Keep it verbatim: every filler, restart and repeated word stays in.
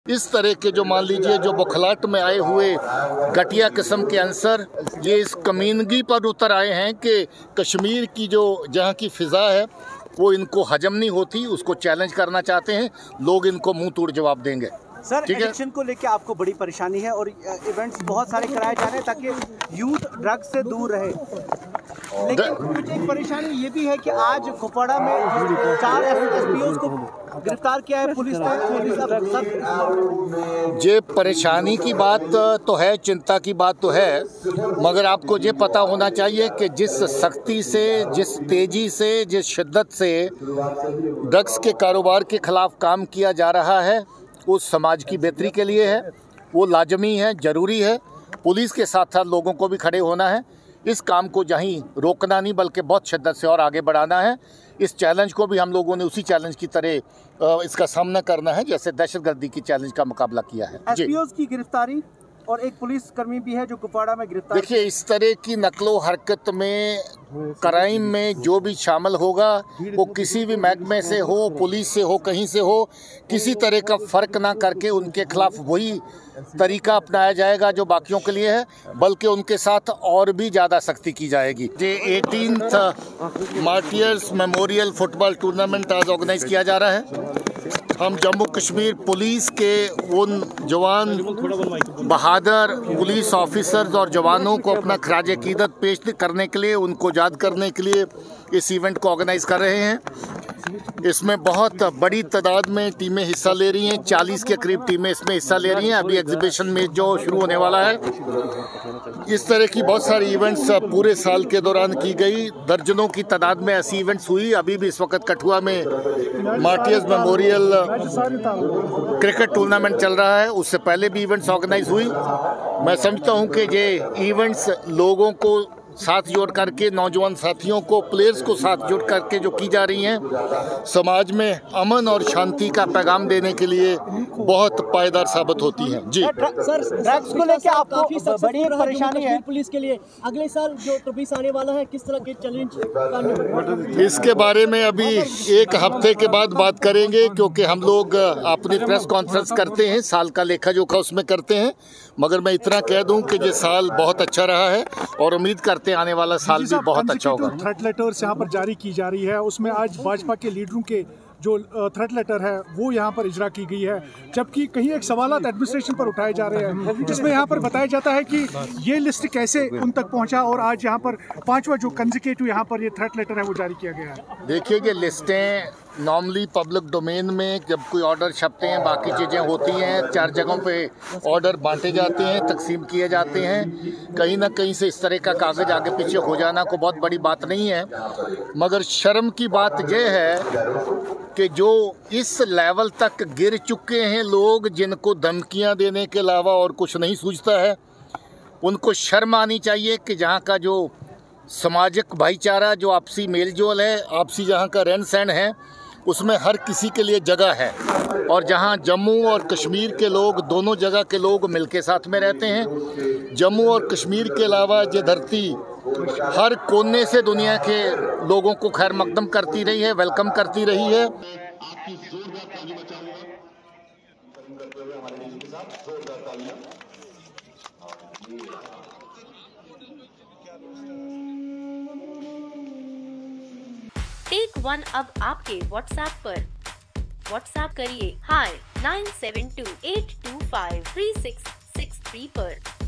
इस तरह के जो मान लीजिए जो बौखलाहट में आए हुए घटिया किस्म के अंसर ये इस कमीनगी पर उतर आए हैं कि कश्मीर की जो जहाँ की फ़िज़ा है वो इनको हजम नहीं होती, उसको चैलेंज करना चाहते हैं। लोग इनको मुंह तोड़ जवाब देंगे। सर, एडिक्शन को लेकर आपको बड़ी परेशानी है और इवेंट्स बहुत सारे कराए जा रहे हैं ताकि यूथ ड्रग्स से दूर रहे, लेकिन कुछ एक परेशानी ये भी है कि आज कुपवाड़ा में चार एसपीओ को गिरफ्तार किया है पुलिस ने। ये परेशानी की बात तो है, चिंता की बात तो है, मगर आपको ये पता होना चाहिए कि जिस सख्ती से, जिस तेज़ी से, जिस शिद्दत से ड्रग्स के कारोबार के ख़िलाफ़ काम किया जा रहा है वो समाज की बेहतरी के लिए है, वो लाजमी है, ज़रूरी है। पुलिस के साथ साथ लोगों को भी खड़े होना है। इस काम को जहीं रोकना नहीं बल्कि बहुत शिद्दत से और आगे बढ़ाना है। इस चैलेंज को भी हम लोगों ने उसी चैलेंज की तरह इसका सामना करना है जैसे दहशतगर्दी की चैलेंज का मुकाबला किया है। एसपीओ की गिरफ्तारी और एक पुलिस कर्मी भी है जो कुपवाड़ा में गिरफ्तार। देखिए, इस तरह की नकलो हरकत में, क्राइम में जो भी शामिल होगा वो किसी भी महकमे से हो, पुलिस से हो, कहीं से हो, किसी तरह का फ़र्क ना करके उनके खिलाफ वही तरीका अपनाया जाएगा जो बाकियों के लिए है, बल्कि उनके साथ और भी ज़्यादा सख्ती की जाएगी। ये eighteenth martyrs memorial football tournament आज ऑर्गेनाइज किया जा रहा है। हम जम्मू कश्मीर पुलिस के उन जवान बहादुर पुलिस ऑफिसर्स और जवानों को अपना खराज अकीदत पेश करने के लिए, उनको याद करने के लिए इस इवेंट को ऑर्गेनाइज कर रहे हैं। इसमें बहुत बड़ी तादाद में टीमें हिस्सा ले रही हैं, चालीस के करीब टीमें इसमें हिस्सा ले रही हैं। अभी एग्जीबिशन में जो शुरू होने वाला है, इस तरह की बहुत सारी इवेंट्स पूरे साल के दौरान की गई। दर्जनों की तादाद में ऐसी इवेंट्स हुई। अभी भी इस वक्त कठुआ में मार्टियर्स मेमोरियल क्रिकेट टूर्नामेंट चल रहा है, उससे पहले भी इवेंट्स ऑर्गेनाइज हुई। मैं समझता हूँ कि ये इवेंट्स लोगों को साथ जोड़ करके, नौजवान साथियों को, प्लेयर्स को साथ जोड़ करके जो की जा रही हैं, समाज में अमन और शांति का पैगाम देने के लिए बहुत पायदार साबित होती हैं। जी सर, ड्रग्स को लेकर आपको बड़ी परेशानी है पुलिस के लिए। अगले साल जो ट्रॉफीज आने वाला है, किस तरह के चैलेंज, इसके बारे में अभी एक हफ्ते के बाद बात करेंगे, क्योंकि हम लोग अपनी प्रेस कॉन्फ्रेंस करते हैं, साल का लेखा जोखा उसमें करते हैं। मगर मैं इतना कह दूं कि ये साल बहुत अच्छा रहा है और उम्मीद करते हैं आने वाला साल भी बहुत अच्छा होगा। थ्रेट लेटर्स यहाँ पर जारी की जा रही है, उसमें आज भाजपा के लीडरों के जो थ्रेट लेटर है वो यहाँ पर इजरा की गई है, जबकि कहीं एक सवालात एडमिनिस्ट्रेशन पर उठाए जा रहे हैं, जिसमें यहाँ पर बताया जाता है कि ये लिस्ट कैसे उन तक पहुँचा और आज यहाँ पर पांचवा जो कंजिकेटिव यहाँ पर ये थ्रेट लेटर है वो जारी किया गया है। देखिए, ये लिस्टें नॉर्मली पब्लिक डोमेन में जब कोई ऑर्डर छपते हैं, बाकी चीज़ें होती हैं, चार जगहों पे ऑर्डर बांटे जाते हैं, तकसीम किए जाते हैं। कहीं ना कहीं से इस तरह का कागज़ आगे पीछे हो जाना को बहुत बड़ी बात नहीं है, मगर शर्म की बात यह है कि जो इस लेवल तक गिर चुके हैं लोग, जिनको धमकियां देने के अलावा और कुछ नहीं सूझता है, उनको शर्म आनी चाहिए कि जहाँ का जो सामाजिक भाईचारा, जो आपसी मेल जोल है, आपसी जहाँ का रहन सहन है, उसमें हर किसी के लिए जगह है। और जहाँ जम्मू और कश्मीर के लोग, दोनों जगह के लोग मिलके साथ में रहते हैं। जम्मू और कश्मीर के अलावा ये धरती हर कोने से दुनिया के लोगों को खैर मकदम करती रही है, वेलकम करती रही है। आपकी जोरदार ताली बचाऊंगा। टेक वन अब आपके व्हाट्सएप पर। व्हाट्सएप करिए hi nine seven two eight two five three six six three पर।